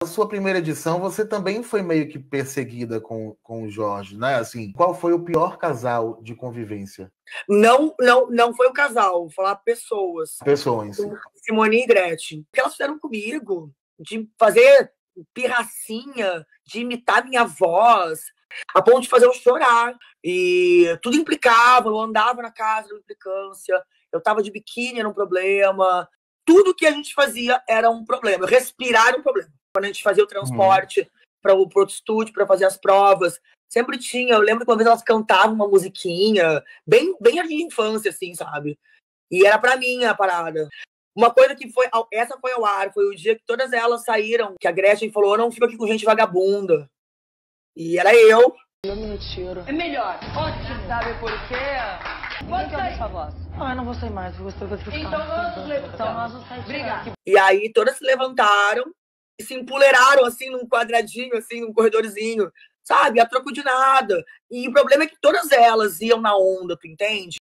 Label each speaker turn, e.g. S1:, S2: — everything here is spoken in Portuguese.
S1: Na sua primeira edição, você também foi meio que perseguida com o Jorge, né? Assim, qual foi o pior casal de convivência?
S2: Não foi o casal, vou falar pessoas.
S1: Pessoa em si.
S2: Simone e Gretchen. O que elas fizeram comigo? De fazer pirracinha, de imitar minha voz, a ponto de fazer eu chorar. E tudo implicava, eu andava na casa da implicância, eu tava de biquíni, era um problema. Tudo que a gente fazia era um problema. Respirar era um problema. Quando a gente fazia o transporte para o outro estúdio, para fazer as provas, sempre tinha. Eu lembro que uma vez elas cantavam uma musiquinha, bem jardim de infância, assim, sabe? E era pra mim a parada. Uma coisa que foi. Essa foi ao ar, foi o dia que todas elas saíram, que a Gretchen falou: eu não fico aqui com gente vagabunda. E era eu.
S3: Eu me retiro.
S4: É melhor. Ótimo.
S3: Sabe por quê? Ninguém quer ouvir sua voz. Ah, eu não vou sair mais. Eu vou ficar.
S4: Então nós levantamos.
S3: Então nós vamos sair.
S4: Obrigada.
S2: E aí todas se levantaram e se empoleiraram, assim, num quadradinho, assim, num corredorzinho, sabe? A troco de nada. E o problema é que todas elas iam na onda, tu entende?